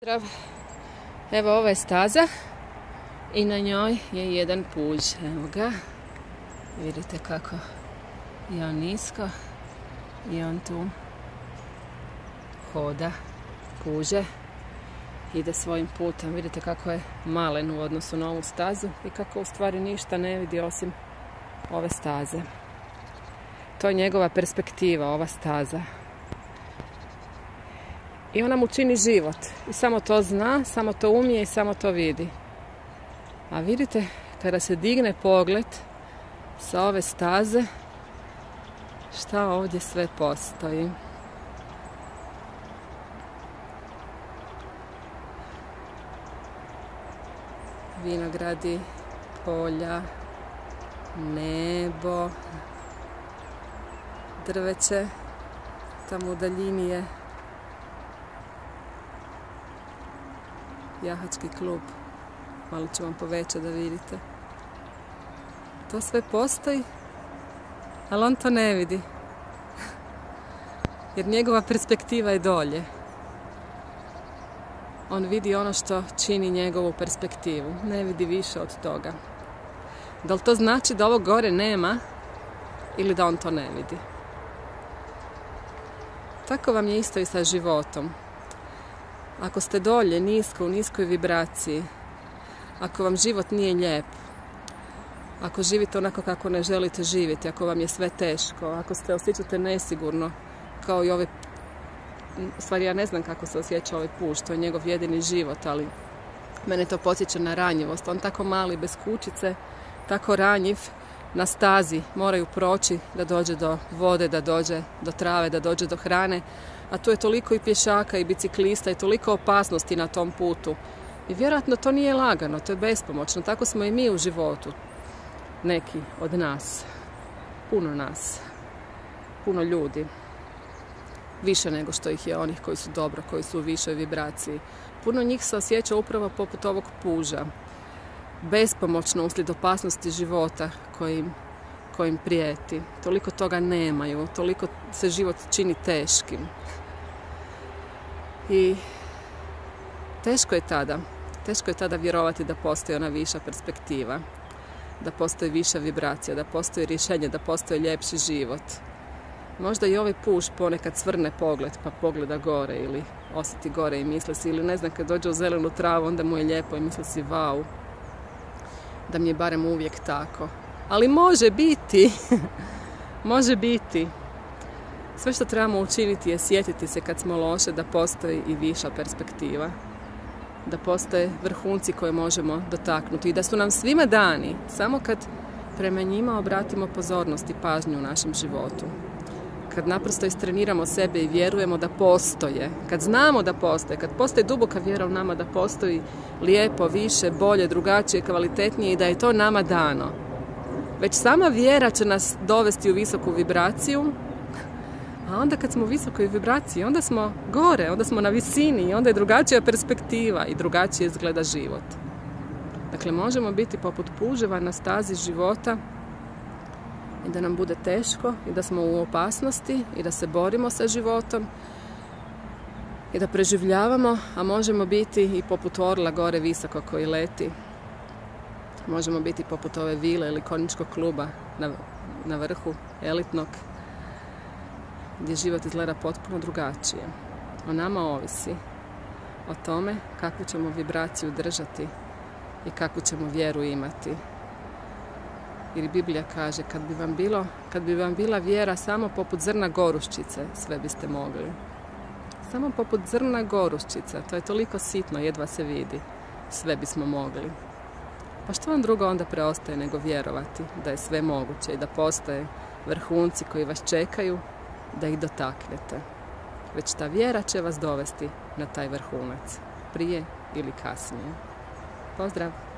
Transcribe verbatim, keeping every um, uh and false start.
Zdrav. Evo, ovo je staza i na njoj je jedan puž. Evo ga. Vidite kako je on nisko i on tu hoda, puže, ide svojim putem. Vidite kako je malen u odnosu na ovu stazu i kako u stvari ništa ne vidi osim ove staze. To je njegova perspektiva, ova staza. I ona mu čini život. I samo to zna, samo to umije i samo to vidi. A vidite, kada se digne pogled sa ove staze, šta ovdje sve postoji. Vinogradi, polja, nebo, drveće, tamo u daljini je jahački klub. Malo ću vam povećati da vidite. To sve postoji, ali on to ne vidi. Jer njegova perspektiva je dolje. On vidi ono što čini njegovu perspektivu. Ne vidi više od toga. Da li to znači da ovo gore nema ili da on to ne vidi? Tako vam je isto i sa životom. Ako ste dolje, nisko, u niskoj vibraciji, ako vam život nije lijep, ako živite onako kako ne želite živjeti, ako vam je sve teško, ako se osjećate nesigurno, kao i ove, u stvari ja ne znam kako se osjeća ovaj puž, to je njegov jedini život, ali mene to podsjeća na ranjivost. On tako mali, bez kućice, tako ranjiv, na stazi moraju proći da dođe do vode, da dođe do trave, da dođe do hrane, a tu je toliko i pješaka i biciklista i toliko opasnosti na tom putu. I vjerojatno to nije lagano, to je bespomoćno. Tako smo i mi u životu. Neki od nas. Puno nas. Puno ljudi. Više nego što ih je onih koji su dobro, koji su u višoj vibraciji. Puno njih se osjeća upravo poput ovog puža. Bespomoćno uslijed opasnosti života kojim, kojim prijeti. Toliko toga nemaju, toliko se život čini teškim. I teško je tada, teško je tada vjerovati da postoji ona viša perspektiva, da postoji viša vibracija, da postoji rješenje, da postoji ljepši život. Možda i ovaj puž ponekad svrne pogled pa pogleda gore ili osjeti gore i misli si, ili ne znam, kad dođe u zelenu travu onda mu je lijepo i misli si vau, da mi je barem uvijek tako. Ali može biti, može biti. Sve što trebamo učiniti je sjetiti se kad smo loše da postoji i viša perspektiva. Da postoje vrhunci koje možemo dotaknuti i da su nam svima dani, samo kad prema njima obratimo pozornost i pažnju u našem životu. Kad naprosto istreniramo sebe i vjerujemo da postoje, kad znamo da postoje, kad postoji duboka vjera u nama da postoji lijepo, više, bolje, drugačije, kvalitetnije i da je to nama dano. Već sama vjera će nas dovesti u visoku vibraciju, a onda kad smo u visokoj vibraciji, onda smo gore, onda smo na visini i onda je drugačija perspektiva i drugačije izgleda život. Dakle, možemo biti poput puževa na stazi života i da nam bude teško i da smo u opasnosti i da se borimo sa životom i da preživljavamo, a možemo biti i poput orla gore visoko koji leti. Možemo biti poput ove vile ili konjičkog kluba na, na vrhu elitnog, gdje život izgleda potpuno drugačije. O nama ovisi o tome kakvu ćemo vibraciju držati i kakvu ćemo vjeru imati. Jer Biblija kaže, kad bi vam bilo, kad bi vam bila vjera samo poput zrna goruščice, sve biste mogli. Samo poput zrna goruščice, to je toliko sitno, jedva se vidi, sve bismo mogli. Pa što vam drugo onda preostaje nego vjerovati da je sve moguće i da postoje vrhunci koji vas čekaju da ih dotaknete. Već ta vjera će vas dovesti na taj vrhunac, prije ili kasnije. Pozdrav!